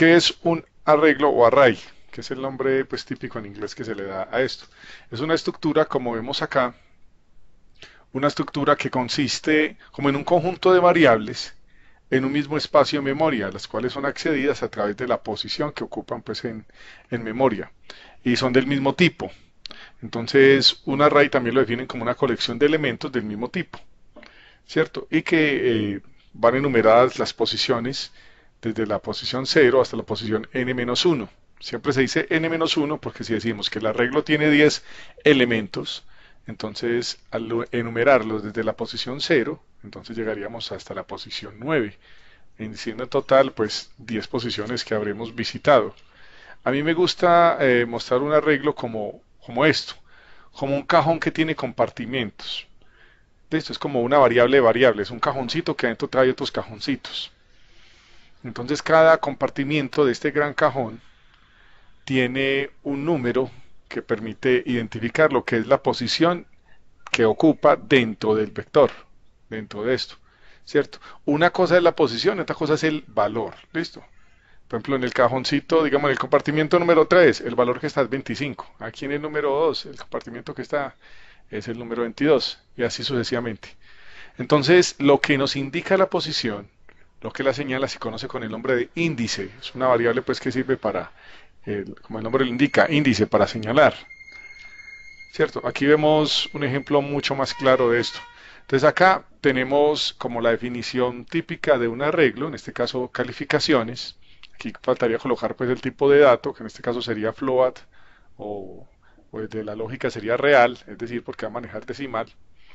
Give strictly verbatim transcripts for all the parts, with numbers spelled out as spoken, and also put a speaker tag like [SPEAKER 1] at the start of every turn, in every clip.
[SPEAKER 1] ¿qué es un arreglo o array? Que es el nombre pues típico en inglés que se le da a esto. Es una estructura, como vemos acá, una estructura que consiste como en un conjunto de variables en un mismo espacio de memoria, las cuales son accedidas a través de la posición que ocupan pues en, en memoria y son del mismo tipo. Entonces, un array también lo definen como una colección de elementos del mismo tipo, ¿cierto? Y que eh, van enumeradas las posiciones desde la posición cero hasta la posición n menos uno. Siempre se dice n menos uno porque si decimos que el arreglo tiene diez elementos, entonces al enumerarlos desde la posición cero, entonces llegaríamos hasta la posición nueve, en siendo en total pues diez posiciones que habremos visitado. A mí me gusta eh, mostrar un arreglo como, como esto, como un cajón que tiene compartimentos. Esto es como una variable de variables, un cajoncito que adentro trae otros cajoncitos. Entonces cada compartimiento de este gran cajón tiene un número que permite identificar lo que es la posición que ocupa dentro del vector, dentro de esto, ¿cierto? Una cosa es la posición, otra cosa es el valor, ¿listo? Por ejemplo, en el cajoncito, digamos, en el compartimiento número tres, el valor que está es veinticinco. Aquí en el número dos, el compartimiento que está es el número veintidós, y así sucesivamente. Entonces, lo que nos indica la posición, lo que la señala, se conoce con el nombre de índice. Es una variable pues que sirve para, el, como el nombre lo indica, índice, para señalar. ¿Cierto? Aquí vemos un ejemplo mucho más claro de esto. Entonces acá tenemos como la definición típica de un arreglo, en este caso calificaciones. Aquí faltaría colocar pues el tipo de dato, que en este caso sería float, o, o de la lógica sería real, es decir, porque va a manejar decimal.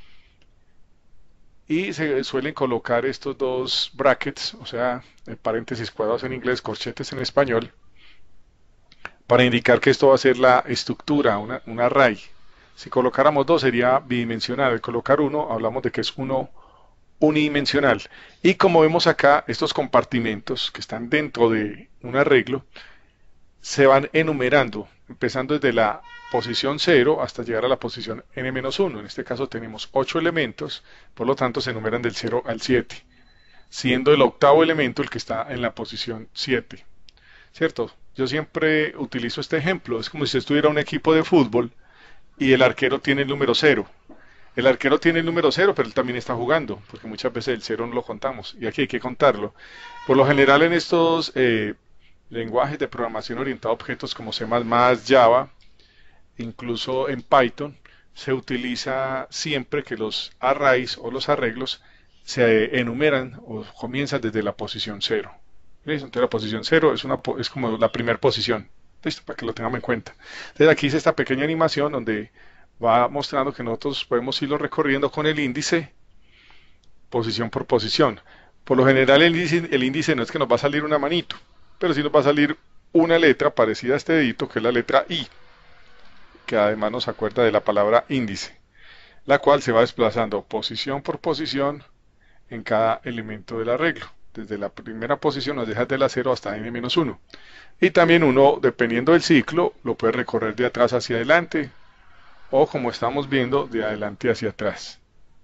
[SPEAKER 1] Y se suelen colocar estos dos brackets, o sea, paréntesis cuadrados en inglés, corchetes en español, para indicar que esto va a ser la estructura, una, un array. Si colocáramos dos sería bidimensional, al colocar uno hablamos de que es uno unidimensional. Y como vemos acá, estos compartimentos que están dentro de un arreglo se van enumerando, empezando desde la posición cero hasta llegar a la posición n menos uno. En este caso tenemos ocho elementos, por lo tanto se enumeran del cero al siete, siendo el octavo elemento el que está en la posición siete. ¿Cierto? Yo siempre utilizo este ejemplo, es como si estuviera un equipo de fútbol y el arquero tiene el número cero. El arquero tiene el número cero, pero él también está jugando, porque muchas veces el cero no lo contamos, y aquí hay que contarlo. Por lo general en estos eh, lenguajes de programación orientada a objetos como C más más, Java, incluso en Python, se utiliza siempre que los arrays o los arreglos se enumeran o comienzan desde la posición cero. ¿Listo? Entonces la posición cero es, una, es como la primera posición. ¿Listo? Para que lo tengamos en cuenta. Entonces aquí hice esta pequeña animación donde va mostrando que nosotros podemos irlo recorriendo con el índice, posición por posición. Por lo general el índice, el índice no es que nos va a salir una manito, pero sí nos va a salir una letra parecida a este dedito, que es la letra I, que además nos acuerda de la palabra índice, la cual se va desplazando posición por posición en cada elemento del arreglo. Desde la primera posición nos deja de la cero hasta n menos uno. Y también uno, dependiendo del ciclo, lo puede recorrer de atrás hacia adelante, o como estamos viendo, de adelante hacia atrás.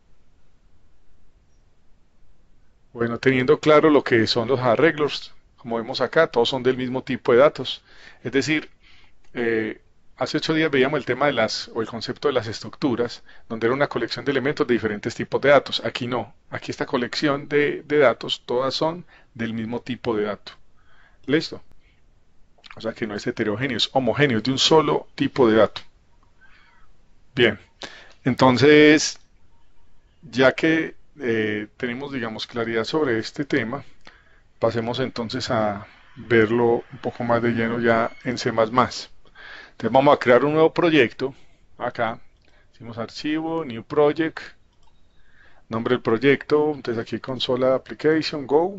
[SPEAKER 1] Bueno, teniendo claro lo que son los arreglos, como vemos acá, todos son del mismo tipo de datos. Es decir, eh, hace ocho días veíamos el tema de las, o el concepto de las estructuras, donde era una colección de elementos de diferentes tipos de datos. Aquí no, aquí esta colección de, de datos, todas son del mismo tipo de dato. ¿Listo? O sea que no es heterogéneo, es homogéneo, es de un solo tipo de dato. Bien, entonces, ya que eh, tenemos, digamos, claridad sobre este tema, pasemos entonces a verlo un poco más de lleno ya en C más más. Entonces vamos a crear un nuevo proyecto, acá, decimos archivo, new project, nombre del proyecto, entonces aquí consola application, go,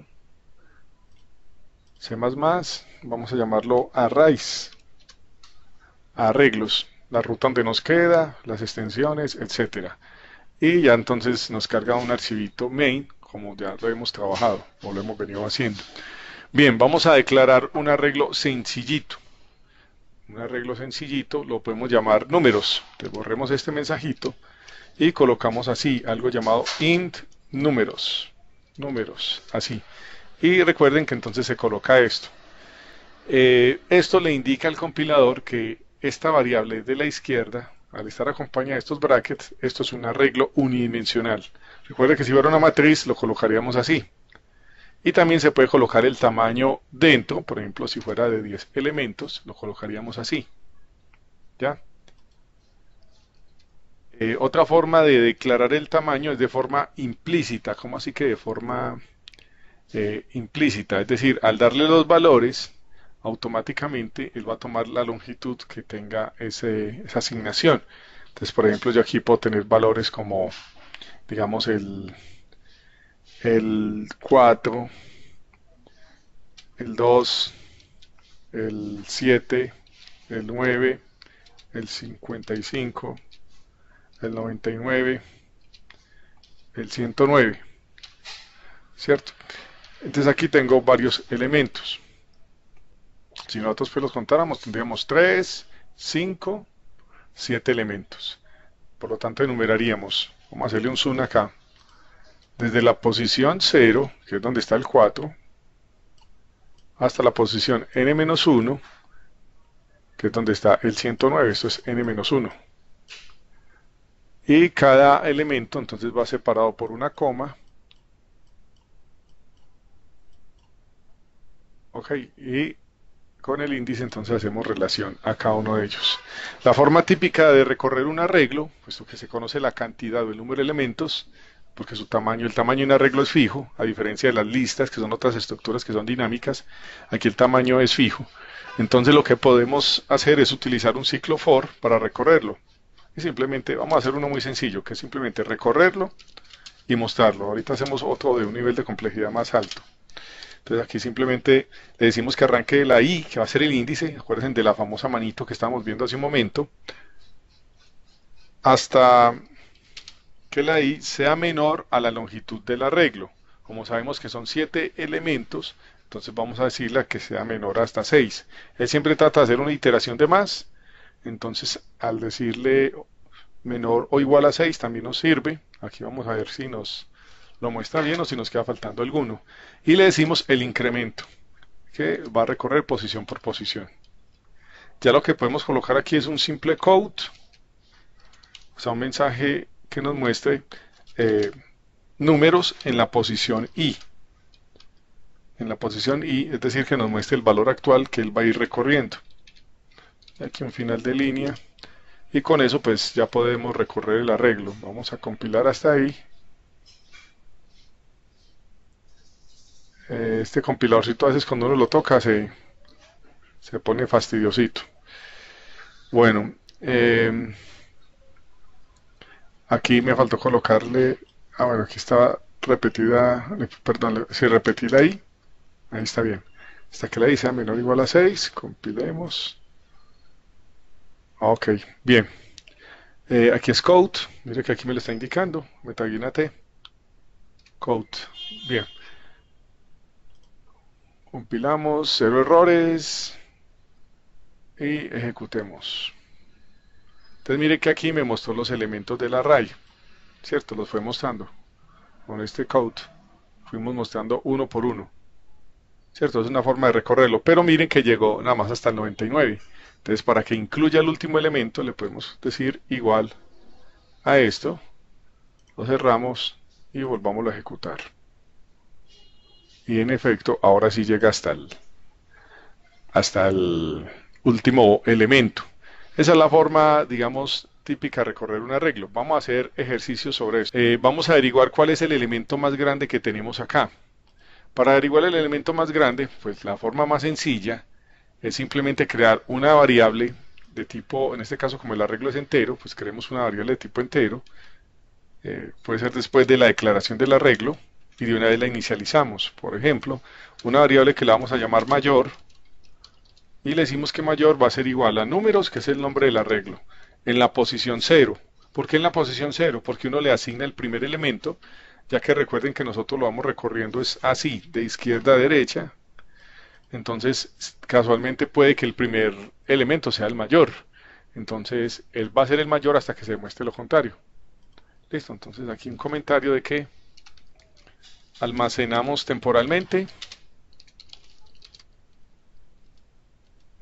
[SPEAKER 1] C más más, vamos a llamarlo arrays, arreglos, la ruta donde nos queda, las extensiones, etcétera. Y ya entonces nos carga un archivito main, como ya lo hemos trabajado o lo hemos venido haciendo. Bien, vamos a declarar un arreglo sencillito. Un arreglo sencillito lo podemos llamar números. Entonces borremos este mensajito y colocamos así algo llamado int números. Números, así. Y recuerden que entonces se coloca esto. Eh, esto le indica al compilador que esta variable de la izquierda, al estar acompañada de estos brackets, esto es un arreglo unidimensional. Recuerda que si fuera una matriz lo colocaríamos así. Y también se puede colocar el tamaño dentro, por ejemplo, si fuera de diez elementos, lo colocaríamos así. ¿Ya? Eh, otra forma de declarar el tamaño es de forma implícita. ¿Cómo así que de forma eh, implícita? Es decir, al darle los valores, automáticamente él va a tomar la longitud que tenga ese, esa asignación. Entonces, por ejemplo, yo aquí puedo tener valores como, digamos, el, el cuatro, el dos, el siete, el nueve, el cincuenta y cinco, el noventa y nueve, el ciento nueve, ¿cierto? Entonces aquí tengo varios elementos. Si nosotros pues los contáramos, tendríamos tres, cinco, siete elementos. Por lo tanto, enumeraríamos, vamos a hacerle un zoom acá, desde la posición cero, que es donde está el cuatro, hasta la posición ene menos uno, que es donde está el ciento nueve, esto es ene menos uno. Y cada elemento entonces va separado por una coma. Ok, y con el índice entonces hacemos relación a cada uno de ellos. La forma típica de recorrer un arreglo, puesto que se conoce la cantidad o el número de elementos, porque su tamaño, el tamaño de un arreglo es fijo, a diferencia de las listas, que son otras estructuras que son dinámicas, aquí el tamaño es fijo. Entonces lo que podemos hacer es utilizar un ciclo for para recorrerlo. Y simplemente vamos a hacer uno muy sencillo, que es simplemente recorrerlo y mostrarlo. Ahorita hacemos otro de un nivel de complejidad más alto. Entonces aquí simplemente le decimos que arranque de la i, que va a ser el índice, acuérdense de la famosa manito que estábamos viendo hace un momento, hasta que la i sea menor a la longitud del arreglo. Como sabemos que son siete elementos, entonces vamos a decirle que sea menor hasta seis. Él siempre trata de hacer una iteración de más, entonces al decirle menor o igual a seis también nos sirve. Aquí vamos a ver si nos lo muestra bien o si nos queda faltando alguno. Y le decimos el incremento, que va a recorrer posición por posición. Ya lo que podemos colocar aquí es un simple quote, o sea, un mensaje que nos muestre eh, números en la posición i. En la posición i, es decir, que nos muestre el valor actual que él va a ir recorriendo. Aquí un final de línea. Y con eso pues ya podemos recorrer el arreglo. Vamos a compilar hasta ahí. Este compiladorcito a veces cuando uno lo toca se, se pone fastidiosito. Bueno, eh, aquí me faltó colocarle, ah bueno, aquí estaba repetida, perdón, si repetida ahí, ahí está bien. Hasta que la i sea menor o igual a seis, compilemos. Ok, bien. Eh, aquí es code, mire que aquí me lo está indicando, metaguinate, code, bien. Compilamos, cero errores y ejecutemos. Entonces mire que aquí me mostró los elementos del array, ¿cierto? Los fue mostrando con este code. Fuimos mostrando uno por uno, ¿cierto? Es una forma de recorrerlo, pero miren que llegó nada más hasta el noventa y nueve. Entonces para que incluya el último elemento le podemos decir igual a esto, lo cerramos y volvamos a ejecutar. Y en efecto, ahora sí llega hasta el, hasta el último elemento. Esa es la forma, digamos, típica de recorrer un arreglo. Vamos a hacer ejercicios sobre eso. Eh, vamos a averiguar cuál es el elemento más grande que tenemos acá. Para averiguar el elemento más grande, pues la forma más sencilla es simplemente crear una variable de tipo, en este caso como el arreglo es entero, pues creemos una variable de tipo entero. Eh, puede ser después de la declaración del arreglo y de una vez la inicializamos. Por ejemplo, una variable que la vamos a llamar mayor y le decimos que mayor va a ser igual a números, que es el nombre del arreglo, en la posición cero. ¿Por qué en la posición cero? Porque uno le asigna el primer elemento, ya que recuerden que nosotros lo vamos recorriendo es así, de izquierda a derecha. Entonces, casualmente puede que el primer elemento sea el mayor. Entonces, él va a ser el mayor hasta que se demuestre lo contrario. Listo, entonces aquí un comentario de que almacenamos temporalmente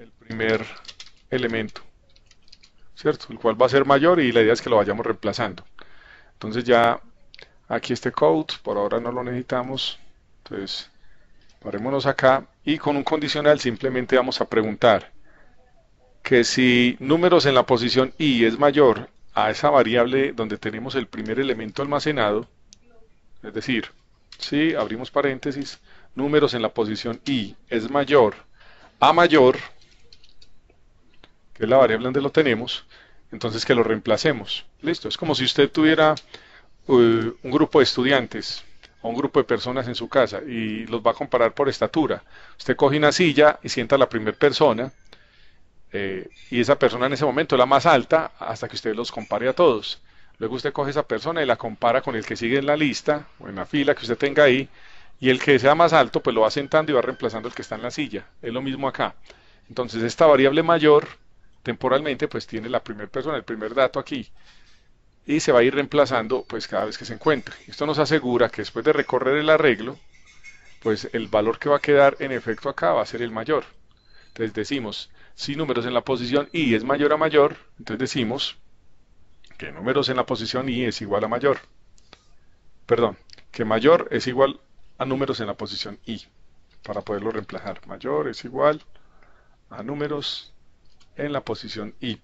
[SPEAKER 1] el primer elemento, ¿cierto? El cual va a ser mayor y la idea es que lo vayamos reemplazando. Entonces ya aquí este code, por ahora no lo necesitamos, entonces parémonos acá y con un condicional simplemente vamos a preguntar que si números en la posición i es mayor a esa variable donde tenemos el primer elemento almacenado, es decir, si abrimos paréntesis, números en la posición i es mayor a mayor, que es la variable donde lo tenemos, entonces que lo reemplacemos. Listo, es como si usted tuviera uh, un grupo de estudiantes o un grupo de personas en su casa y los va a comparar por estatura. Usted coge una silla y sienta a la primera persona eh, y esa persona en ese momento es la más alta hasta que usted los compare a todos. Luego usted coge esa persona y la compara con el que sigue en la lista o en la fila que usted tenga ahí y el que sea más alto pues lo va sentando y va reemplazando el que está en la silla. Es lo mismo acá. Entonces esta variable mayor temporalmente pues tiene la primera persona, el primer dato aquí y se va a ir reemplazando pues cada vez que se encuentre. Esto nos asegura que después de recorrer el arreglo pues el valor que va a quedar en efecto acá va a ser el mayor. Entonces decimos, si números en la posición i es mayor a mayor, entonces decimos que números en la posición i es igual a mayor. Perdón, que mayor es igual a números en la posición i, para poderlo reemplazar. Mayor es igual a números en la posición i.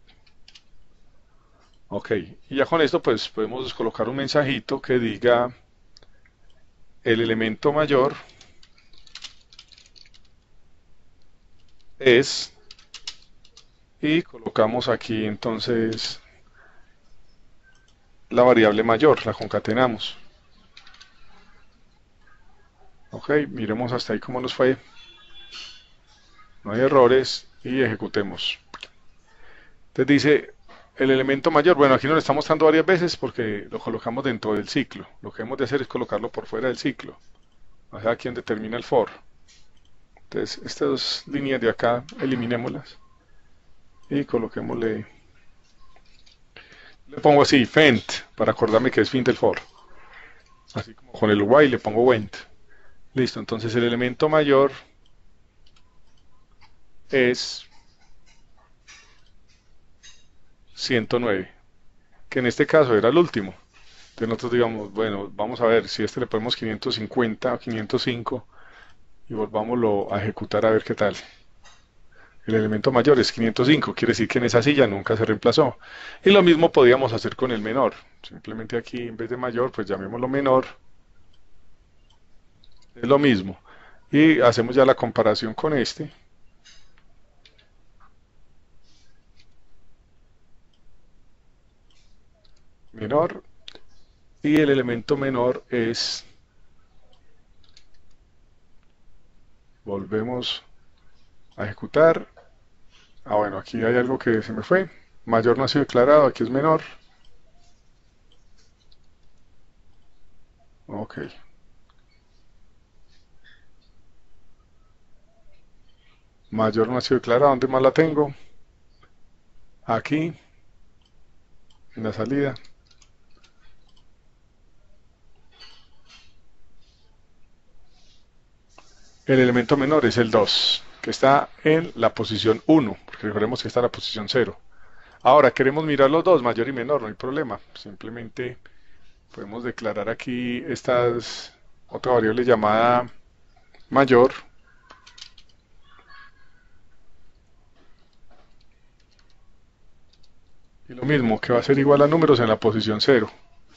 [SPEAKER 1] Ok, y ya con esto pues podemos colocar un mensajito que diga el elemento mayor es, y colocamos aquí entonces la variable mayor, la concatenamos. Ok, miremos hasta ahí cómo nos fue. No hay errores y ejecutemos. Entonces dice el elemento mayor. Bueno, aquí nos lo está mostrando varias veces porque lo colocamos dentro del ciclo. Lo que hemos de hacer es colocarlo por fuera del ciclo. O sea, aquí donde termina el for. Entonces, estas dos líneas de acá, eliminémoslas. Y coloquémosle, le pongo así, fent, para acordarme que es fin del for. Así como con el while le pongo went. Listo, entonces el elemento mayor es ciento nueve, que en este caso era el último. Entonces nosotros digamos, bueno, vamos a ver si a este le ponemos quinientos cincuenta o quinientos cinco y volvámoslo a ejecutar a ver qué tal. El elemento mayor es quinientos cinco, quiere decir que en esa silla nunca se reemplazó. Y lo mismo podíamos hacer con el menor. Simplemente aquí en vez de mayor, pues llamémoslo menor. Es lo mismo. Y hacemos ya la comparación con este. Menor. Y el elemento menor es, volvemos a ejecutar. Ah, bueno, aquí hay algo que se me fue. Mayor no ha sido declarado, aquí es menor. Ok. Mayor no ha sido declarado, ¿dónde más la tengo? Aquí, en la salida. El elemento menor es el dos, que está en la posición uno, porque recordemos que está en la posición cero. Ahora queremos mirar los dos, mayor y menor, no hay problema. Simplemente podemos declarar aquí estas otra variable llamada mayor. Y lo mismo, que va a ser igual a números en la posición cero.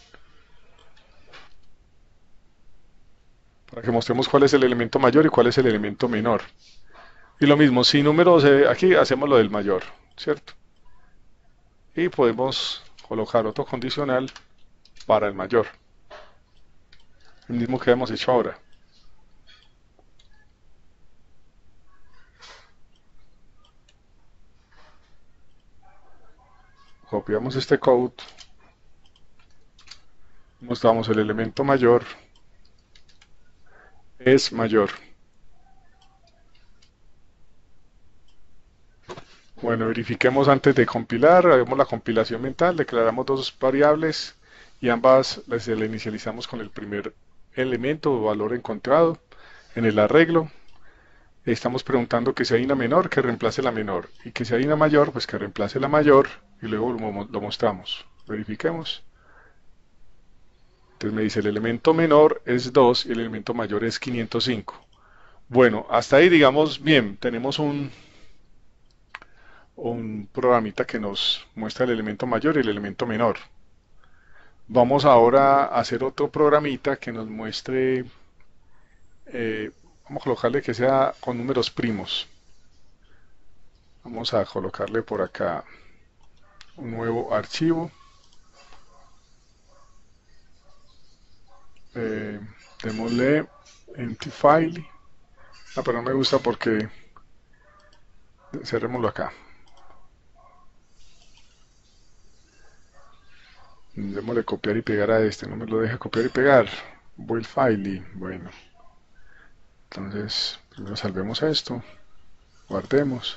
[SPEAKER 1] Para que mostremos cuál es el elemento mayor y cuál es el elemento menor. Y lo mismo, si números, eh, aquí hacemos lo del mayor, ¿cierto? Y podemos colocar otro condicional para el mayor. El mismo que hemos hecho ahora. Copiamos este code. Mostramos el elemento mayor. Es mayor. Bueno, verifiquemos antes de compilar, hagamos la compilación mental, declaramos dos variables y ambas las le inicializamos con el primer elemento o valor encontrado en el arreglo. Estamos preguntando que si hay una menor, que reemplace la menor. Y que si hay una mayor, pues que reemplace la mayor. Y luego lo, lo mostramos. Verifiquemos. Entonces me dice el elemento menor es dos y el elemento mayor es quinientos cinco. Bueno, hasta ahí digamos bien, tenemos un, un programita que nos muestra el elemento mayor y el elemento menor. Vamos ahora a hacer otro programita que nos muestre, eh, vamos a colocarle que sea con números primos. Vamos a colocarle por acá un nuevo archivo. Eh, démosle empty file. Ah, pero no me gusta porque cerrémoslo acá. Démosle copiar y pegar a este. No me lo deja copiar y pegar. Build file y bueno. Entonces, primero salvemos esto. Guardemos.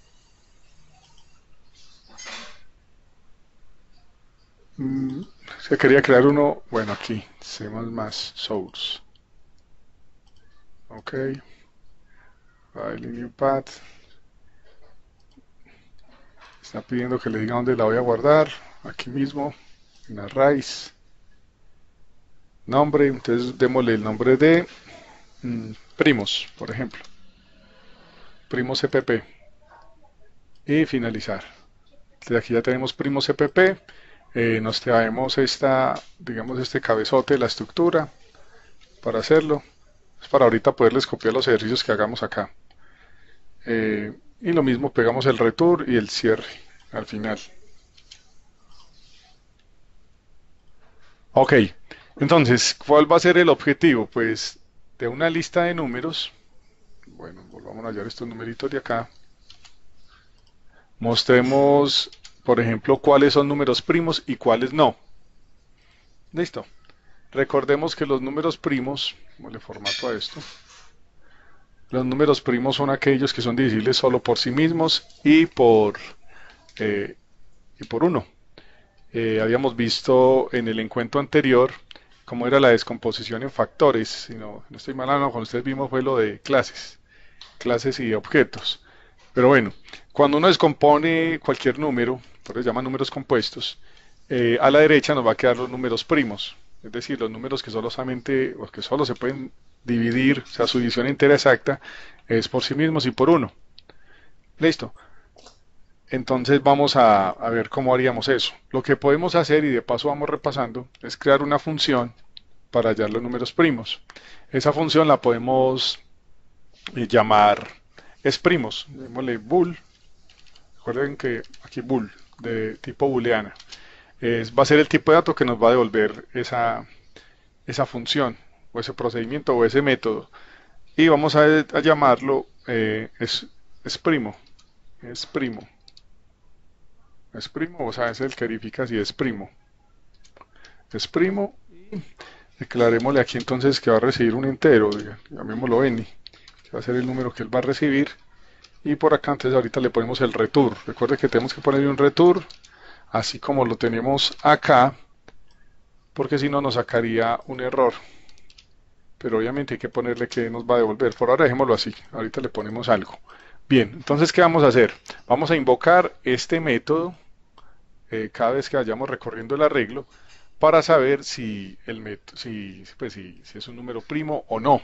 [SPEAKER 1] Mm, se quería crear uno. Bueno, aquí. Hacemos más source. Ok. File new path. Está pidiendo que le diga dónde la voy a guardar. Aquí mismo. En arrays. Nombre. Entonces démosle el nombre de mm, primos, por ejemplo. Primos cpp. Y finalizar. Entonces aquí ya tenemos primos cpp. Eh, nos traemos esta, digamos, este cabezote de la estructura para hacerlo. Es para ahorita poderles copiar los ejercicios que hagamos acá. Eh, y lo mismo, pegamos el return y el cierre al final. Ok, entonces, ¿cuál va a ser el objetivo? Pues de una lista de números, bueno, volvamos a hallar estos numeritos de acá. Mostremos, por ejemplo, cuáles son números primos y cuáles no. Listo. Recordemos que los números primos, como le formato a esto, los números primos son aquellos que son divisibles solo por sí mismos y por, eh, y por uno. Eh, habíamos visto en el encuentro anterior cómo era la descomposición en factores. Si no, no estoy mal, no, cuando ustedes vimos fue lo de clases, clases y objetos. Pero bueno, cuando uno descompone cualquier número, por eso se llaman números compuestos, eh, a la derecha nos va a quedar los números primos, es decir, los números que solamente, o que solo se pueden dividir, o sea, su división entera exacta es por sí mismos y por uno. Listo. Entonces vamos a, a ver cómo haríamos eso. Lo que podemos hacer, y de paso vamos repasando, es crear una función para hallar los números primos. Esa función la podemos eh, llamar es primos. Démosle bool. Recuerden que aquí bool, de tipo booleana. Es, va a ser el tipo de dato que nos va a devolver esa, esa función, o ese procedimiento, o ese método. Y vamos a, a llamarlo eh, es, es primo. Es primo. Es primo, o sea, es el que verifica si es primo. Es primo y declarémosle aquí entonces que va a recibir un entero, llamémoslo n, que va a ser el número que él va a recibir. Y por acá entonces ahorita le ponemos el return. Recuerde que tenemos que ponerle un return, así como lo tenemos acá, porque si no nos sacaría un error. Pero obviamente hay que ponerle que nos va a devolver. Por ahora dejémoslo así, ahorita le ponemos algo. Bien, entonces ¿qué vamos a hacer? Vamos a invocar este método eh, cada vez que vayamos recorriendo el arreglo para saber si, el método, si, pues, si, si es un número primo o no.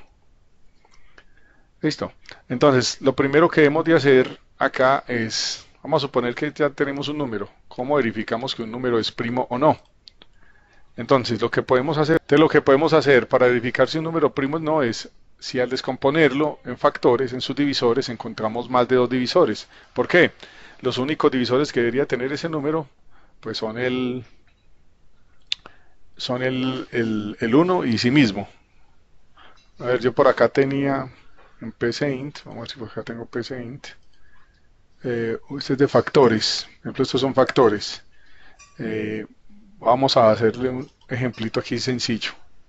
[SPEAKER 1] Listo. Entonces, lo primero que debemos de hacer acá es, vamos a suponer que ya tenemos un número. ¿Cómo verificamos que un número es primo o no? Entonces, lo que podemos hacer, de lo que podemos hacer para verificar si un número primo no es si al descomponerlo en factores, en sus divisores, encontramos más de dos divisores. ¿Por qué? Los únicos divisores que debería tener ese número, pues son el son el, el, el uno y sí mismo. A ver, yo por acá tenía un pcint, vamos a ver si por acá tengo pcint. Eh, este es de factores, por ejemplo, estos son factores. Eh, vamos a hacerle un ejemplito aquí sencillo.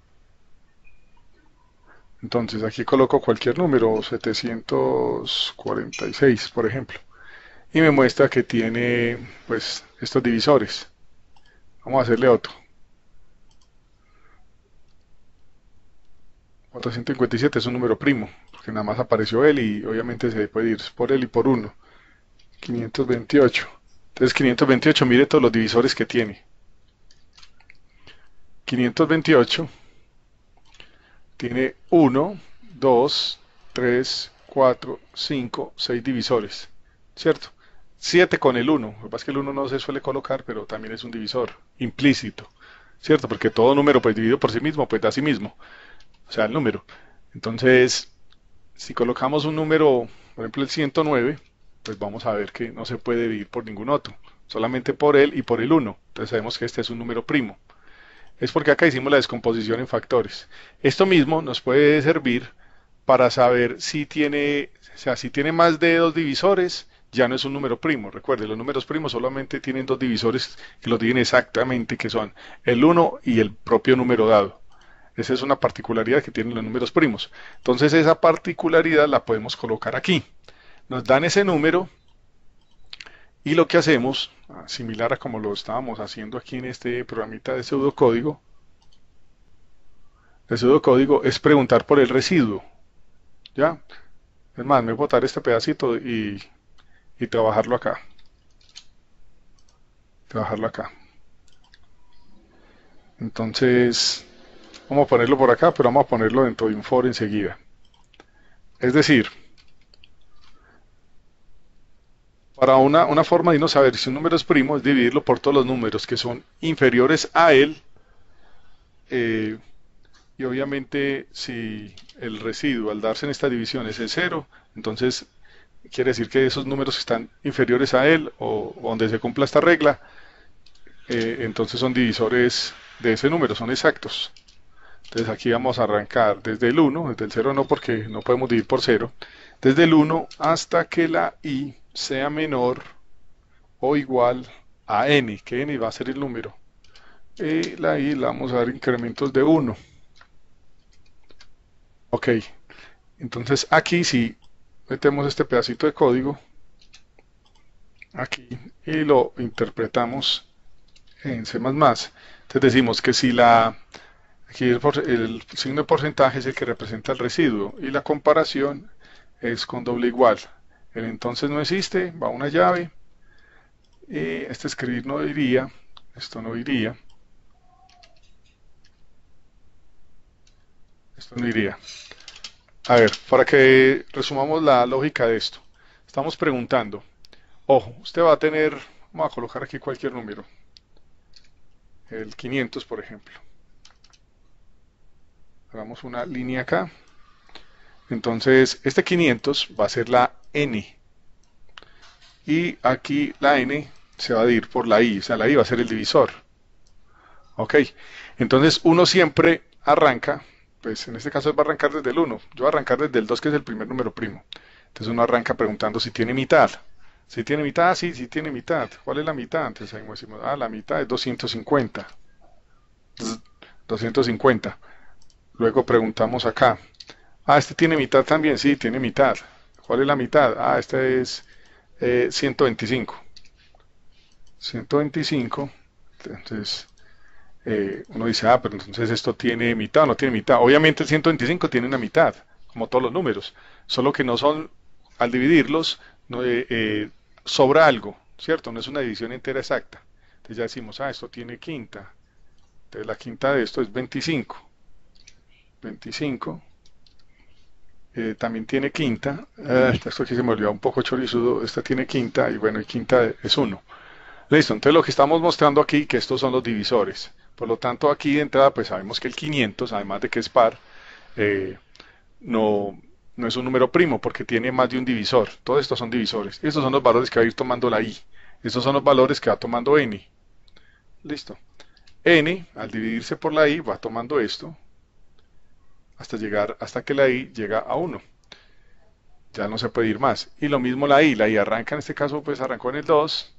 [SPEAKER 1] Entonces aquí coloco cualquier número, setecientos cuarenta y seis por ejemplo, y me muestra que tiene pues estos divisores. Vamos a hacerle otro. cuatrocientos cincuenta y siete es un número primo, porque nada más apareció él y obviamente se puede ir por él y por uno. quinientos veintiocho. Entonces quinientos veintiocho, mire todos los divisores que tiene. quinientos veintiocho tiene uno, dos, tres, cuatro, cinco, seis divisores, ¿cierto? siete con el uno, lo que pasa es que el uno no se suele colocar, pero también es un divisor implícito, ¿cierto? Porque todo número pues dividido por sí mismo, pues da sí mismo, o sea, el número. Entonces, si colocamos un número, por ejemplo el ciento nueve, pues vamos a ver que no se puede dividir por ningún otro, solamente por él y por el uno. Entonces sabemos que este es un número primo. Es porque acá hicimos la descomposición en factores. Esto mismo nos puede servir para saber si tiene, o sea, si tiene más de dos divisores, ya no es un número primo. Recuerde, los números primos solamente tienen dos divisores que los dividen exactamente, que son el uno y el propio número dado. Esa es una particularidad que tienen los números primos. Entonces esa particularidad la podemos colocar aquí. Nos dan ese número y lo que hacemos, similar a como lo estábamos haciendo aquí en este programita de pseudocódigo, de pseudocódigo es preguntar por el residuo. ¿Ya? Es más, me voy a botar este pedacito y, y trabajarlo acá. Trabajarlo acá. Entonces, vamos a ponerlo por acá, pero vamos a ponerlo dentro de un for enseguida. Es decir, para una, una forma de no saber si un número es primo es dividirlo por todos los números que son inferiores a él. Eh, y obviamente si el residuo al darse en esta división es el cero, entonces quiere decir que esos números que están inferiores a él o, o donde se cumpla esta regla, eh, entonces son divisores de ese número, son exactos. Entonces aquí vamos a arrancar desde el uno, desde el cero no porque no podemos dividir por cero, desde el uno hasta que la i sea menor o igual a n, que n va a ser el número. Y la i la vamos a dar incrementos de uno. Ok, entonces aquí si metemos este pedacito de código aquí y lo interpretamos en C más más. Entonces decimos que si la aquí el, el signo de porcentaje es el que representa el residuo y la comparación es con doble igual. El entonces no existe, va una llave y este escribir no iría, esto no iría, esto no iría. A ver, para que resumamos la lógica de esto, estamos preguntando, ojo, usted va a tener, vamos a colocar aquí cualquier número, el quinientos por ejemplo. Hagamos una línea acá. Entonces, este quinientos va a ser la n. Y aquí la n se va a dividir por la i, o sea, la i va a ser el divisor. Ok, entonces uno siempre arranca, pues en este caso va a arrancar desde el uno. Yo voy a arrancar desde el dos, que es el primer número primo. Entonces uno arranca preguntando si tiene mitad. Si tiene mitad, sí, sí tiene mitad. ¿Cuál es la mitad? Entonces ahí decimos, ah, la mitad es doscientos cincuenta. doscientos cincuenta. Luego preguntamos acá. Ah, este tiene mitad también, sí, tiene mitad. ¿Cuál es la mitad? Ah, este es eh, ciento veinticinco. ciento veinticinco. Entonces, eh, uno dice, ah, pero entonces esto tiene mitad o no tiene mitad. Obviamente el ciento veinticinco tiene una mitad, como todos los números. Solo que no son, al dividirlos, no, eh, eh, sobra algo, ¿cierto? No es una división entera exacta. Entonces ya decimos, ah, esto tiene quinta. Entonces la quinta de esto es veinticinco. veinticinco. Eh, también tiene quinta. Eh, esto aquí se me olvidó un poco chorizudo. Esta tiene quinta y bueno, y quinta es uno. Listo, entonces lo que estamos mostrando aquí que estos son los divisores. Por lo tanto, aquí de entrada pues sabemos que el quinientos, además de que es par, eh, no, no es un número primo porque tiene más de un divisor. Todos estos son divisores. Estos son los valores que va a ir tomando la i. Estos son los valores que va tomando n. Listo. N, al dividirse por la i, va tomando esto hasta llegar, hasta que la i llega a uno. Ya no se puede ir más. Y lo mismo la i. La i arranca, en este caso, pues arrancó en el dos.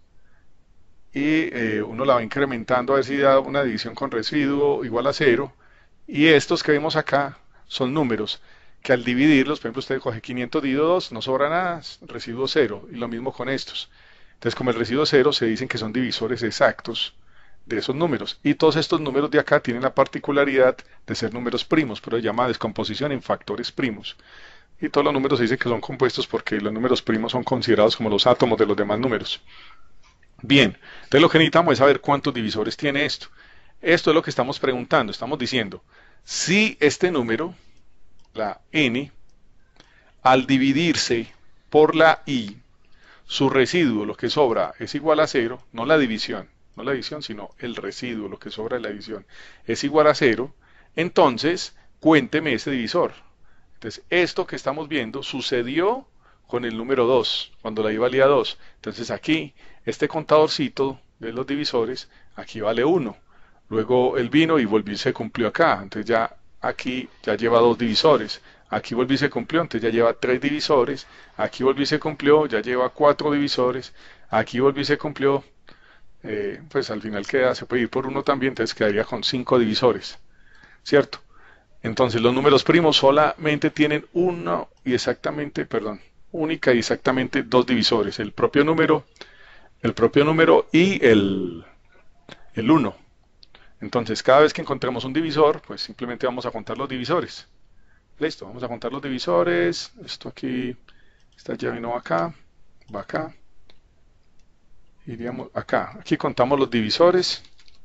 [SPEAKER 1] Y eh, uno la va incrementando a ver si da una división con residuo igual a cero. Y estos que vemos acá son números que al dividirlos, por ejemplo, usted coge quinientos dividido dos, no sobra nada, residuo cero. Y lo mismo con estos. Entonces, como el residuo cero, se dicen que son divisores exactos de esos números. Y todos estos números de acá tienen la particularidad de ser números primos, pero se llama descomposición en factores primos. Y todos los números se dice que son compuestos porque los números primos son considerados como los átomos de los demás números. Bien, entonces lo que necesitamos es saber cuántos divisores tiene esto. Esto es lo que estamos preguntando. Estamos diciendo, si este número, la n, al dividirse por la i, su residuo, lo que sobra, es igual a cero, no la división, no la división, sino el residuo, lo que sobra de la división, es igual a cero, entonces cuénteme ese divisor. Entonces, esto que estamos viendo sucedió con el número dos, cuando la i valía dos. Entonces aquí, este contadorcito de los divisores, aquí vale uno. Luego él vino y volvió y se cumplió acá. Entonces ya aquí ya lleva dos divisores. Aquí volvió y se cumplió, entonces ya lleva tres divisores. Aquí volvió y se cumplió, ya lleva cuatro divisores. Aquí volvió y se cumplió, eh, pues al final queda, se puede ir por uno también, entonces quedaría con cinco divisores, ¿cierto? Entonces los números primos solamente tienen uno y exactamente, perdón, única y exactamente dos divisores, el propio número, el propio número y el, el uno. Entonces cada vez que encontremos un divisor, pues simplemente vamos a contar los divisores. Listo, vamos a contar los divisores. Esto aquí, esta llave no va acá, va acá. Iríamos acá. Aquí contamos los divisores.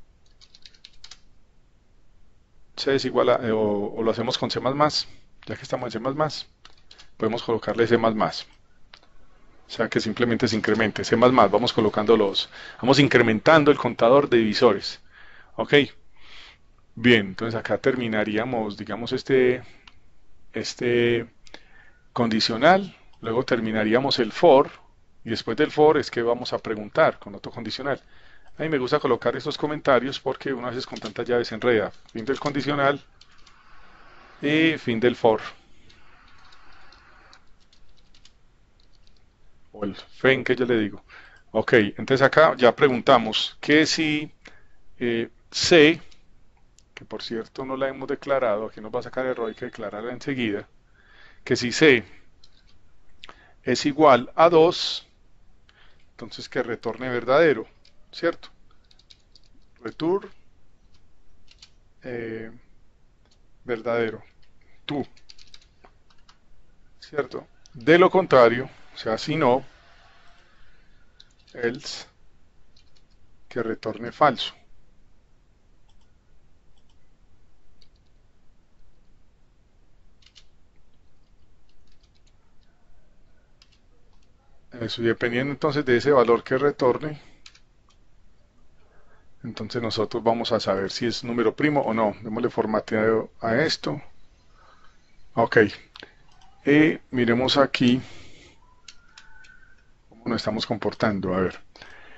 [SPEAKER 1] C es igual a, eh, o, o lo hacemos con C++, ya que estamos en C++, podemos colocarle C++, o sea que simplemente se incremente, C++, vamos colocando los, vamos incrementando el contador de divisores, ok, bien, entonces acá terminaríamos, digamos, este, este condicional, luego terminaríamos el for, y después del for es que vamos a preguntar con otro condicional. A mí me gusta colocar estos comentarios porque una vez con tantas llaves se enreda. Fin del condicional y fin del for. O el fin que yo le digo. Ok, entonces acá ya preguntamos que si eh, C, que por cierto no la hemos declarado, aquí nos va a sacar error, hay que declararla enseguida, que si C es igual a dos, entonces que retorne verdadero, ¿cierto? Return eh, verdadero, tú, ¿cierto? De lo contrario, o sea, si no, else, que retorne falso. Eso, y dependiendo entonces de ese valor que retorne, entonces nosotros vamos a saber si es número primo o no. Démosle formateo a esto. Ok. Y miremos aquí cómo nos estamos comportando. A ver.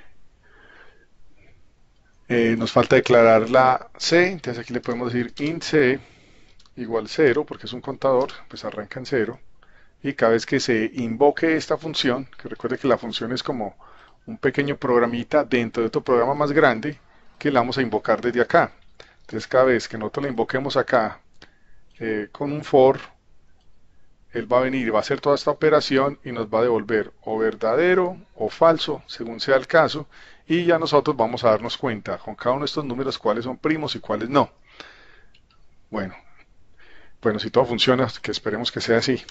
[SPEAKER 1] Eh, nos falta declarar la C. Entonces aquí le podemos decir int C igual cero, porque es un contador, pues arranca en cero. Y cada vez que se invoque esta función, que recuerde que la función es como un pequeño programita dentro de otro programa más grande, que la vamos a invocar desde acá. Entonces cada vez que nosotros la invoquemos acá eh, con un for, él va a venir y va a hacer toda esta operación y nos va a devolver o verdadero o falso, según sea el caso, y ya nosotros vamos a darnos cuenta con cada uno de estos números cuáles son primos y cuáles no. Bueno, bueno, si todo funciona, que esperemos que sea así.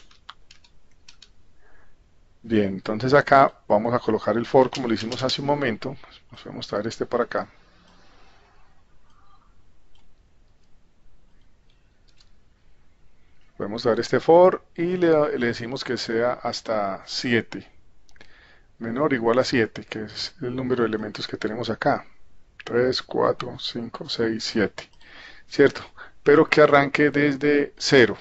[SPEAKER 1] Bien, entonces acá vamos a colocar el for como lo hicimos hace un momento. Nos voy a mostrar este para acá. Podemos dar este for y le, le decimos que sea hasta siete. Menor o igual a siete, que es el número de elementos que tenemos acá. tres, cuatro, cinco, seis, siete. ¿Cierto? Pero que arranque desde cero.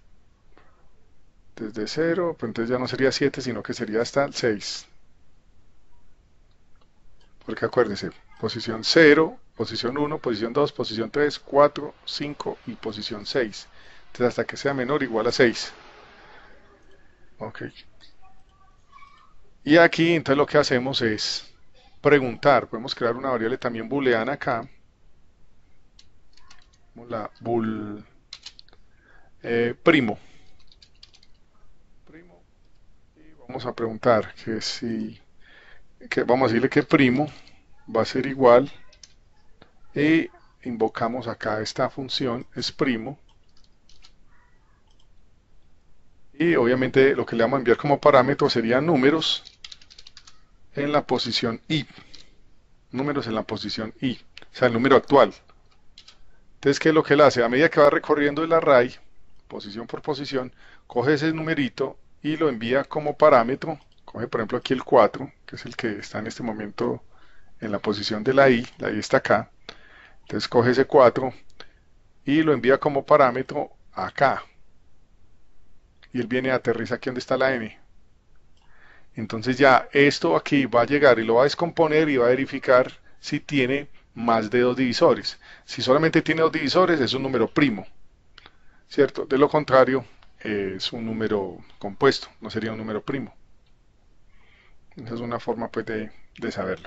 [SPEAKER 1] Desde cero, pues entonces ya no sería siete, sino que sería hasta el seis. Porque acuérdense, posición cero, posición uno, posición dos, posición tres, cuatro, cinco y posición seis. Entonces hasta que sea menor o igual a seis. Ok. Y aquí entonces lo que hacemos es preguntar. Podemos crear una variable también booleana acá. La bool eh, primo. Primo. Y vamos a preguntar que si, que vamos a decirle que primo va a ser igual y invocamos acá esta función es primo Y obviamente lo que le vamos a enviar como parámetro serían números en la posición i. Números en la posición i. O sea, el número actual. Entonces, ¿qué es lo que él hace? A medida que va recorriendo el array, posición por posición, coge ese numerito y lo envía como parámetro. Coge, por ejemplo, aquí el cuatro, que es el que está en este momento en la posición de la i. La i está acá. Entonces, coge ese cuatro y lo envía como parámetro acá. Y él viene a aterrizar aquí donde está la n. Entonces ya esto aquí va a llegar y lo va a descomponer y va a verificar si tiene más de dos divisores. Si solamente tiene dos divisores es un número primo, ¿cierto? De lo contrario eh, es un número compuesto, no sería un número primo. Esa es una forma pues de, de saberlo.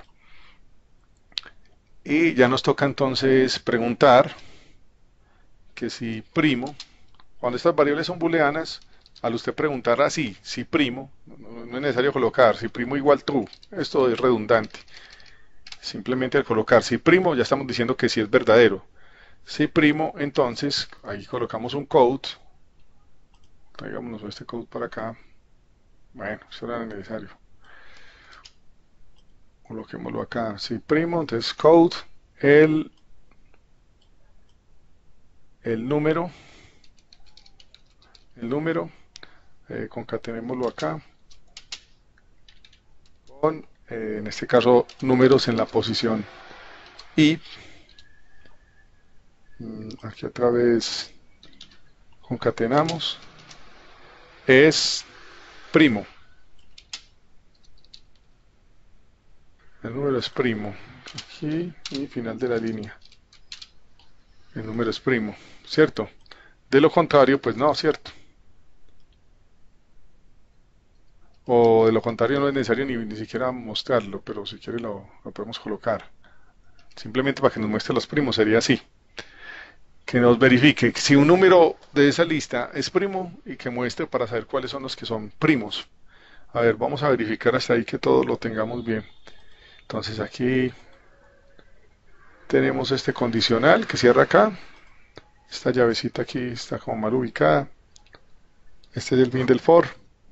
[SPEAKER 1] Y ya nos toca entonces preguntar que si primo, cuando estas variables son booleanas, al usted preguntar así, si primo, no, no es necesario colocar si primo igual true, esto es redundante. Simplemente al colocar si primo ya estamos diciendo que sí es verdadero. Si primo, entonces ahí colocamos un code. Traigámonos este code para acá. Bueno, eso era necesario. Coloquémoslo acá. Si primo, entonces code, el, el número, el número, eh, concatenémoslo acá con, eh, en este caso, números en la posición i. Aquí otra vez concatenamos. Es primo. El número es primo. Aquí y final de la línea. El número es primo, ¿cierto? De lo contrario, pues no, ¿cierto? O de lo contrario no es necesario ni, ni siquiera mostrarlo, pero si quiere lo, lo podemos colocar. Simplemente para que nos muestre los primos sería así. Que nos verifique si un número de esa lista es primo y que muestre para saber cuáles son los que son primos. A ver, vamos a verificar hasta ahí que todo lo tengamos bien. Entonces aquí tenemos este condicional que cierra acá. Esta llavecita aquí está como mal ubicada. Este es el fin del for.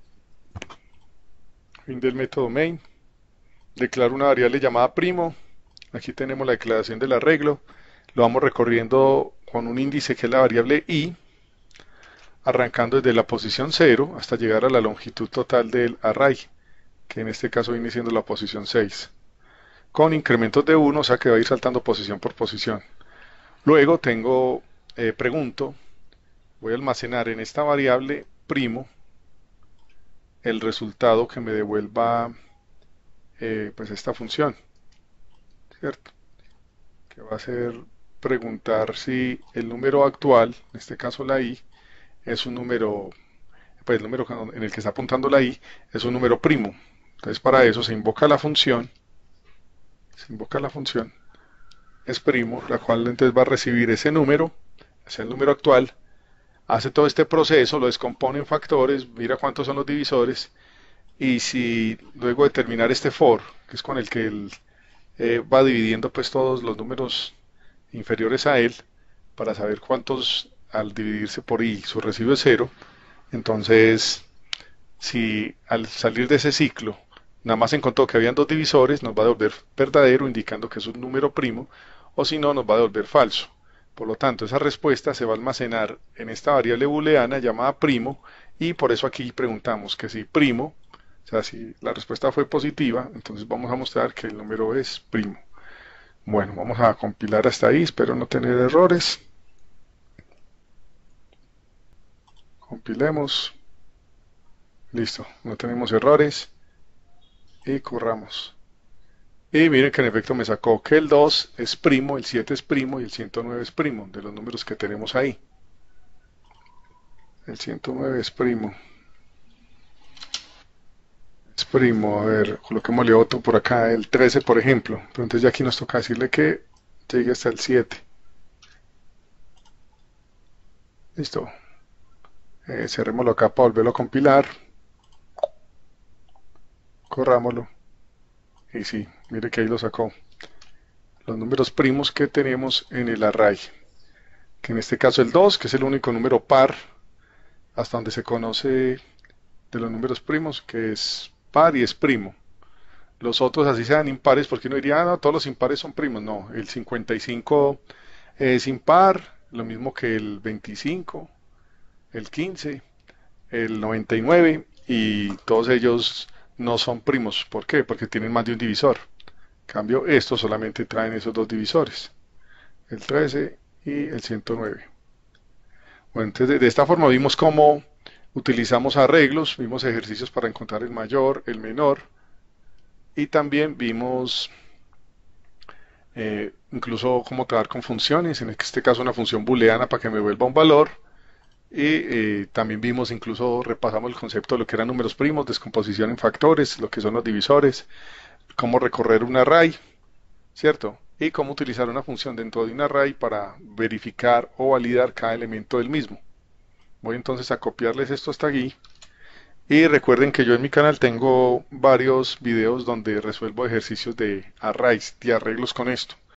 [SPEAKER 1] Fin del método main. Declaro una variable llamada primo. Aquí tenemos la declaración del arreglo. Lo vamos recorriendo con un índice que es la variable i, arrancando desde la posición cero hasta llegar a la longitud total del array, que en este caso viene siendo la posición seis. Con incrementos de uno, o sea que va a ir saltando posición por posición. Luego tengo, eh, pregunto, voy a almacenar en esta variable primo el resultado que me devuelva eh, pues esta función, ¿cierto? Que va a ser preguntar si el número actual, en este caso la i, es un número, pues el número en el que está apuntando la i es un número primo. Entonces para eso se invoca la función, se invoca la función es primo, la cual entonces va a recibir ese número, es el número actual, hace todo este proceso, lo descompone en factores, mira cuántos son los divisores, y si luego de terminar este for, que es con el que él eh, va dividiendo pues todos los números inferiores a él, para saber cuántos al dividirse por i su residuo es cero, entonces si al salir de ese ciclo nada más encontró que habían dos divisores, nos va a devolver verdadero indicando que es un número primo, o si no nos va a devolver falso. Por lo tanto, esa respuesta se va a almacenar en esta variable booleana llamada primo, y por eso aquí preguntamos que si primo, o sea, si la respuesta fue positiva, entonces vamos a mostrar que el número es primo. Bueno, vamos a compilar hasta ahí, espero no tener errores. Compilemos. Listo, no tenemos errores. Y corramos. Y miren que en efecto me sacó que el dos es primo, el siete es primo y el ciento nueve es primo, de los números que tenemos ahí. El ciento nueve es primo. Es primo, a ver, coloquémosle otro por acá, el trece por ejemplo. Pero entonces ya aquí nos toca decirle que llegue hasta el siete. Listo. Eh, cerrémoslo acá para volverlo a compilar. Corrámoslo. Y sí, mire que ahí lo sacó. Los números primos que tenemos en el array. Que en este caso el dos, que es el único número par, hasta donde se conoce de los números primos, que es par y es primo. Los otros así sean impares, porque uno diría, ah, no, todos los impares son primos. No, el cincuenta y cinco es impar, lo mismo que el veinticinco, el quince, el noventa y nueve, y todos ellos no son primos. ¿Por qué? Porque tienen más de un divisor. En cambio, estos solamente traen esos dos divisores, el trece y el ciento nueve. Bueno, entonces de, de esta forma vimos cómo utilizamos arreglos, vimos ejercicios para encontrar el mayor, el menor, y también vimos eh, incluso cómo trabajar con funciones, en este caso una función booleana para que me vuelva un valor, y eh, también vimos, incluso repasamos el concepto de lo que eran números primos, descomposición en factores, lo que son los divisores, cómo recorrer un array, ¿cierto? Y cómo utilizar una función dentro de un array para verificar o validar cada elemento del mismo. Voy entonces a copiarles esto hasta aquí. Y recuerden que yo en mi canal tengo varios videos donde resuelvo ejercicios de arrays, de arreglos con esto.